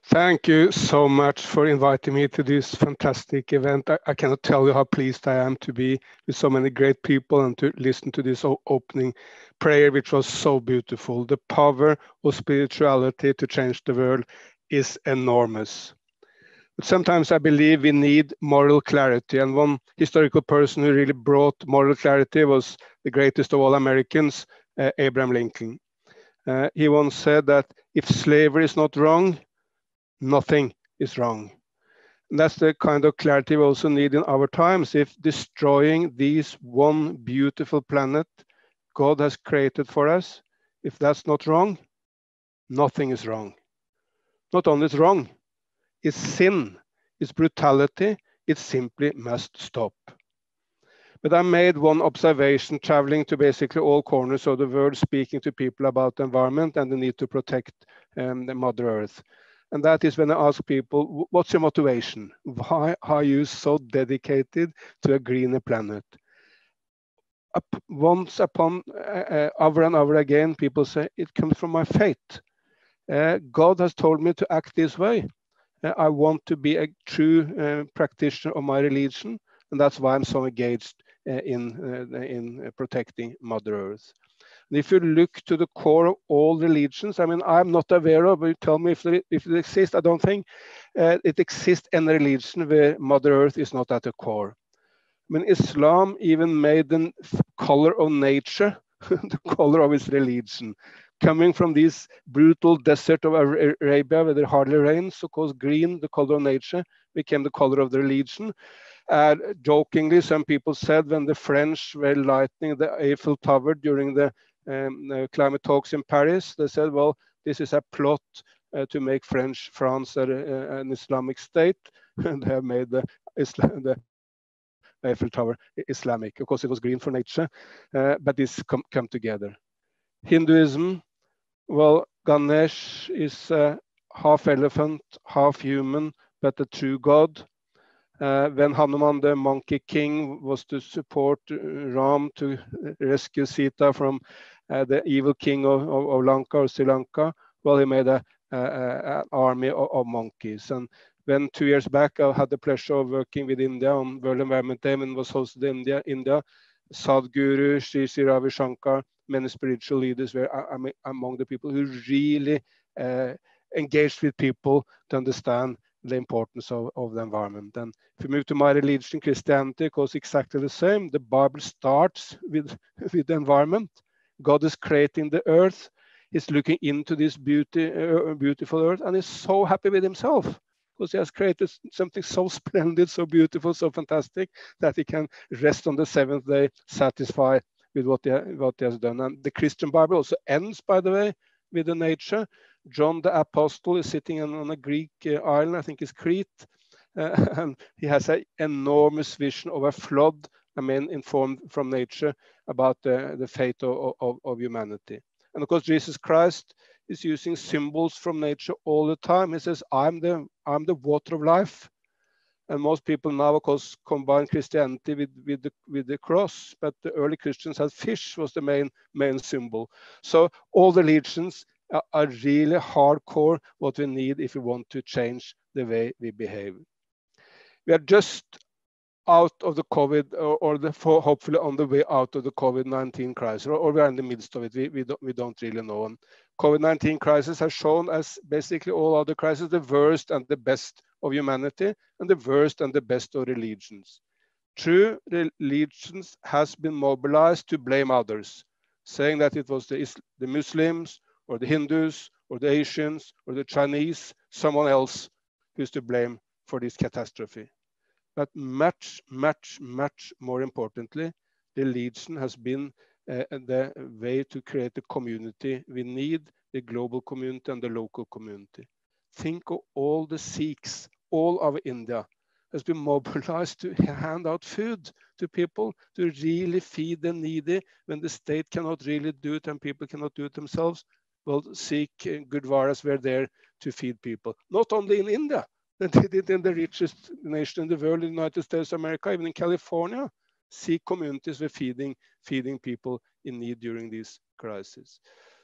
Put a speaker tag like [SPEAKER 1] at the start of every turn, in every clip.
[SPEAKER 1] Thank you so much for inviting me to this fantastic event. I cannot tell you how pleased I am to be with so many great people and to listen to this opening prayer, which was so beautiful. The power of spirituality to change the world is enormous. But sometimes I believe we need moral clarity. And one historical person who really brought moral clarity was the greatest of all Americans, Abraham Lincoln. He once said that if slavery is not wrong, nothing is wrong. And that's the kind of clarity we also need in our times. If destroying this one beautiful planet God has created for us, if that's not wrong, nothing is wrong. Not only is wrong, it's sin, it's brutality, it simply must stop. But I made one observation traveling to basically all corners of the world, speaking to people about the environment and the need to protect the Mother Earth. And that is when I ask people, what's your motivation? Why are you so dedicated to a greener planet? Once upon, over and over again, people say, it comes from my faith. God has told me to act this way. I want to be a true practitioner of my religion, and that's why I'm so engaged in protecting Mother Earth. And if you look to the core of all religions, I mean, I'm not aware of, but you tell me if it exists, I don't think it exists any religion where Mother Earth is not at the core. I mean, Islam even made the color of nature the color of its religion. Coming from this brutal desert of Arabia where there hardly rains, so called green, the color of nature, became the color of the religion. Jokingly, some people said when the French were lighting the Eiffel Tower during the climate talks in Paris, they said, well, this is a plot to make France an Islamic state, and they have made the Eiffel Tower Islamic. Of course, it was green for nature, but this come together. Hinduism, well, Ganesh is half elephant, half human, but a true god. When Hanuman, the monkey king, was to support Ram to rescue Sita from the evil king of Lanka or Sri Lanka, well, he made an army of monkeys. And when 2 years back, I had the pleasure of working with India on World Environment Day and was hosted in India, Sadhguru, Sri Ravi Shankar, many spiritual leaders were among the people who really engaged with people to understand the importance of the environment. And if you move to my religion, Christianity, it goes exactly the same. The Bible starts with the environment. God is creating the earth. He's looking into this beautiful earth, and he's so happy with himself because he has created something so splendid, so beautiful, so fantastic that he can rest on the seventh day, satisfied with what he has done. And the Christian Bible also ends, by the way, with the nature. John the Apostle is sitting on a Greek island, I think it's Crete, and he has an enormous vision of a flood, informed from nature about the fate of humanity. And of course, Jesus Christ is using symbols from nature all the time. He says, I'm the water of life. And most people now, of course, combine Christianity with the cross, but the early Christians had fish was the main symbol. So all the religions are really hardcore what we need if we want to change the way we behave. We are just out of the COVID, or hopefully on the way out of the COVID-19 crisis, or we are in the midst of it. We don't really know. And COVID-19 crisis has shown us basically all other crises, the worst and the best of humanity, and the worst and the best of religions. True religions has been mobilized to blame others, saying that it was the Muslims or the Hindus or the Asians or the Chinese, someone else who's to blame for this catastrophe. But much, much, much more importantly, religion has been the way to create a community. We need the global community and the local community. Think of all the Sikhs, all over India has been mobilized to hand out food to people, to really feed the needy when the state cannot really do it and people cannot do it themselves. Well, Sikh Gurdwaras were there to feed people, not only in India. They did it in the richest nation in the world, in the United States of America, even in California. Sikh communities were feeding people in need during this crisis.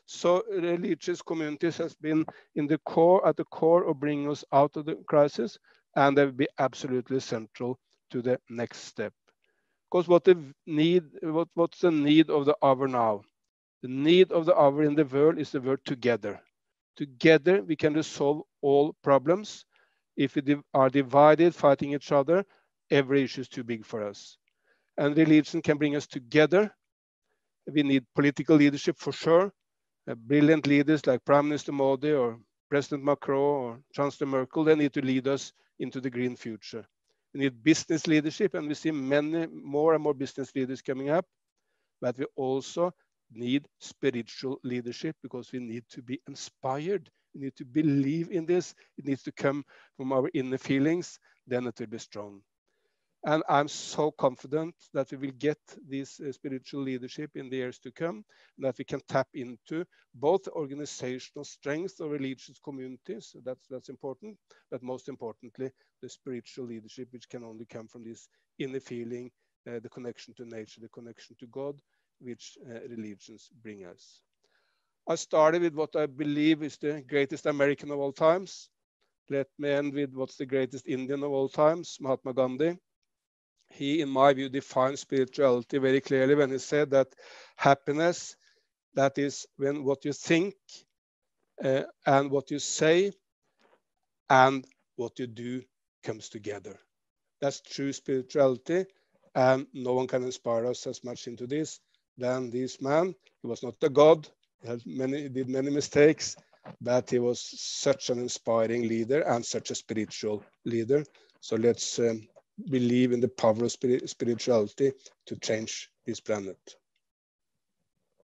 [SPEAKER 1] So religious communities has been in the core, at the core of bringing us out of the crisis, and they will be absolutely central to the next step. Because what's the need of the hour now? The need of the hour in the world is the word together. Together we can resolve all problems. If we are divided, fighting each other, every issue is too big for us. And religion can bring us together. We need political leadership for sure. Brilliant leaders like Prime Minister Modi or President Macron or Chancellor Merkel, they need to lead us into the green future. We need business leadership, and we see many more and more business leaders coming up. But we also need spiritual leadership, because we need to be inspired. We need to believe in this. It needs to come from our inner feelings, then it will be strong. And I'm so confident that we will get this spiritual leadership in the years to come, and that we can tap into both organizational strength of religious communities. That's important, but most importantly, the spiritual leadership, which can only come from this inner feeling, the connection to nature, the connection to God, which religions bring us. I started with what I believe is the greatest American of all times. Let me end with what's the greatest Indian of all times, Mahatma Gandhi. He, in my view, defined spirituality very clearly when he said that happiness, that is when what you think and what you say and what you do comes together. That's true spirituality, and no one can inspire us as much into this than this man. He was not a god, he did many mistakes, but he was such an inspiring leader and such a spiritual leader. So let's believe in the power of spirituality to change this planet.